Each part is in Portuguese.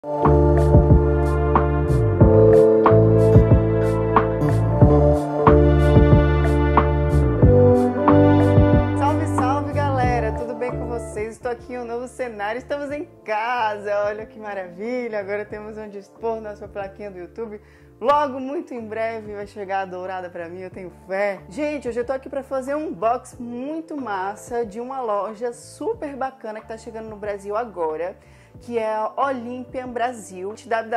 Salve, salve galera, tudo bem com vocês? Estou aqui em um novo cenário, estamos em casa, olha que maravilha, agora temos onde expor nossa plaquinha do YouTube. Logo, muito em breve, vai chegar a dourada pra mim, eu tenho fé. Gente, hoje eu tô aqui pra fazer um unboxing muito massa de uma loja super bacana que tá chegando no Brasil agora, que é a Olympian Brasil,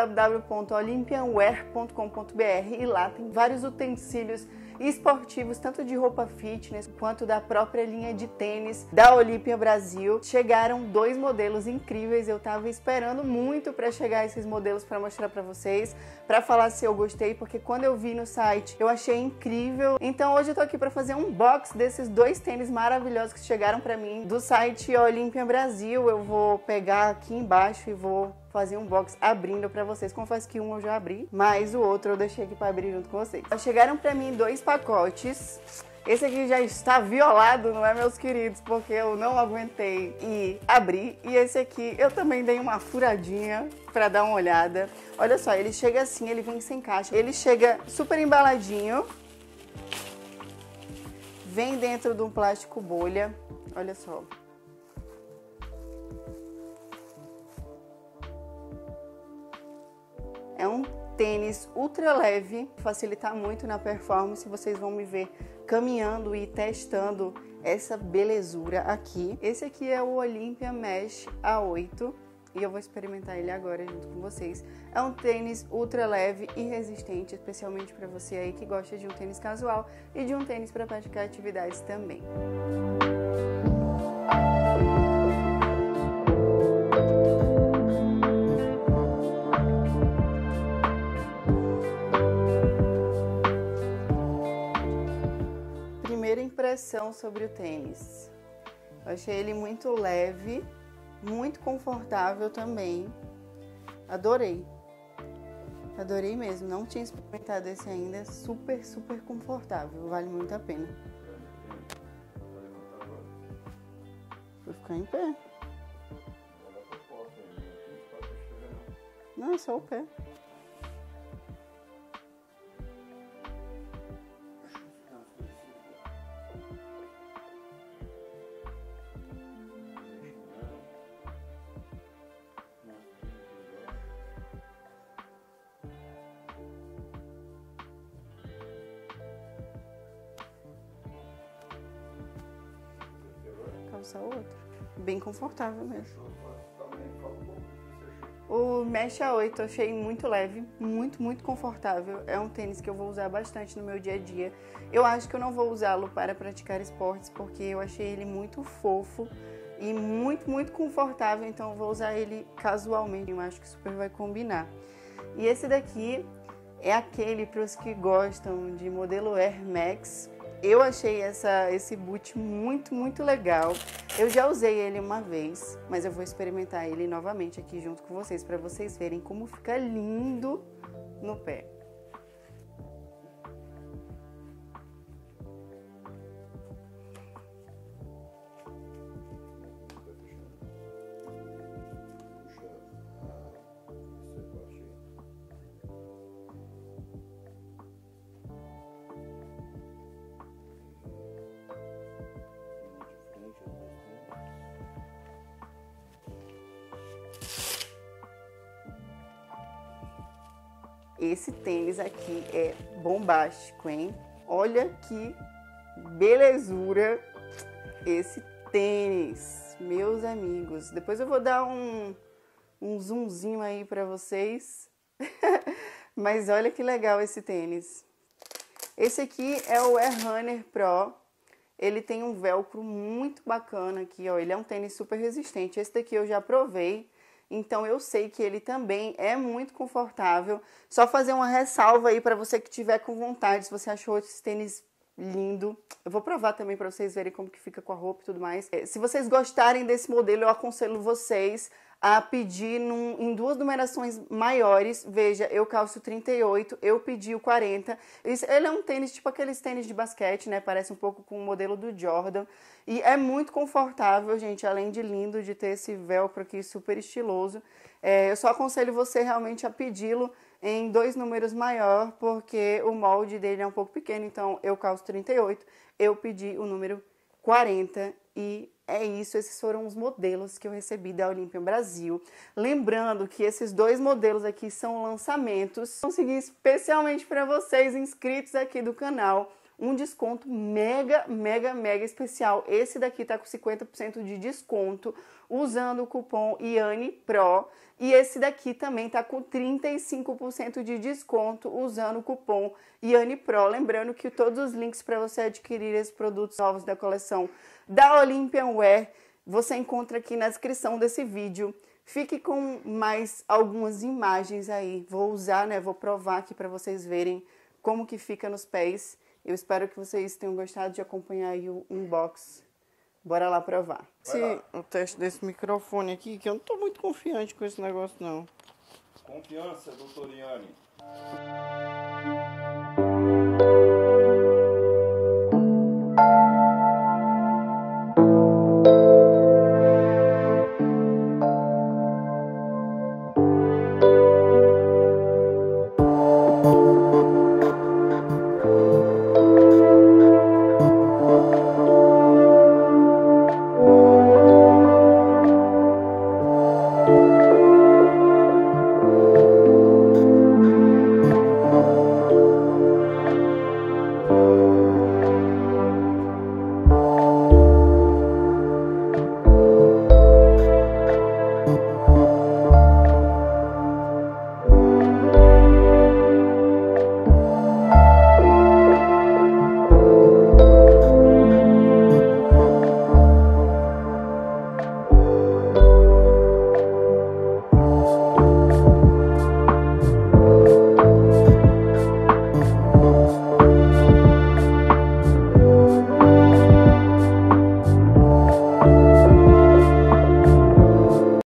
www.olympianwear.com.br, e lá tem vários utensílios esportivos, tanto de roupa fitness quanto da própria linha de tênis da Olympian Brasil. Chegaram dois modelos incríveis, eu tava esperando muito para chegar esses modelos para mostrar para vocês, para falar se eu gostei, porque quando eu vi no site eu achei incrível. Então hoje eu tô aqui para fazer um unboxing desses dois tênis maravilhosos que chegaram para mim do site Olympian Brasil. Eu vou pegar aqui embaixo e vou fazer um unboxing abrindo pra vocês. Confesso que um eu já abri, mas o outro eu deixei aqui pra abrir junto com vocês. Chegaram pra mim dois pacotes. Esse aqui já está violado, não é, meus queridos? Porque eu não aguentei e abri. E esse aqui eu também dei uma furadinha pra dar uma olhada. Olha só, ele chega assim, ele vem sem caixa. Ele chega super embaladinho. Vem dentro de um plástico bolha. Olha só. É um tênis ultra leve, facilita muito na performance. Vocês vão me ver caminhando e testando essa belezura aqui. Esse aqui é o Olympia Mesh A8 e eu vou experimentar ele agora junto com vocês. É um tênis ultra leve e resistente, especialmente para você aí que gosta de um tênis casual e de um tênis para praticar atividades também. Impressão sobre o tênis. Eu achei ele muito leve, muito confortável também. Adorei. Adorei mesmo. Não tinha experimentado esse ainda. Super, super confortável. Vale muito a pena. Vou ficar em pé. Não, é só o pé. Calça outro. Bem confortável mesmo. O Mesh A8 eu achei muito leve, muito confortável. É um tênis que eu vou usar bastante no meu dia a dia. Eu acho que eu não vou usá-lo para praticar esportes, porque eu achei ele muito fofo e muito confortável. Então eu vou usar ele casualmente. Eu acho que super vai combinar. E esse daqui é aquele para os que gostam de modelo Air Max. Eu achei esse boot muito legal. Eu já usei ele uma vez, mas eu vou experimentar ele novamente aqui junto com vocês, para vocês verem como fica lindo no pé. Esse tênis aqui é bombástico, hein? Olha que belezura esse tênis, meus amigos. Depois eu vou dar um zoomzinho aí pra vocês. Mas olha que legal esse tênis. Esse aqui é o Air Runner Pro. Ele tem um velcro muito bacana aqui, ó. Ele é um tênis super resistente. Esse daqui eu já provei. Então eu sei que ele também é muito confortável. Só fazer uma ressalva aí para você que tiver com vontade, se você achou esse tênis lindo. Eu vou provar também para vocês verem como que fica com a roupa e tudo mais. Se vocês gostarem desse modelo, eu aconselho vocês a pedir em 2 numerações maiores. Veja, eu calço 38, eu pedi o 40. Ele é um tênis tipo aqueles tênis de basquete, né? Parece um pouco com o modelo do Jordan. E é muito confortável, gente, além de lindo, de ter esse velcro aqui super estiloso. Eu só aconselho você realmente a pedi-lo em 2 números maior, porque o molde dele é um pouco pequeno, então eu calço 38, eu pedi o número 40 e é isso, esses foram os modelos que eu recebi da Olympian Brasil. Lembrando que esses 2 modelos aqui são lançamentos. Consegui especialmente para vocês inscritos aqui do canal um desconto mega especial. Esse daqui tá com 50% de desconto usando o cupom IANEPRO. E esse daqui também tá com 35% de desconto usando o cupom IANEPRO. Lembrando que todos os links para você adquirir esses produtos novos da coleção da Olympian Wear você encontra aqui na descrição desse vídeo. Fique com mais algumas imagens aí. Vou usar, né? Vou provar aqui para vocês verem como que fica nos pés. Eu espero que vocês tenham gostado de acompanhar aí o unboxing. Bora lá provar. O teste desse microfone aqui, que eu não tô muito confiante com esse negócio, não. Confiança, doutor Iane.